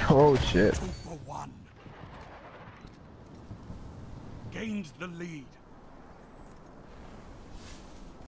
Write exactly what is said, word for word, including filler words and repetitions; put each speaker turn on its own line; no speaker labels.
Oh shit.
Two for one. Gained the lead.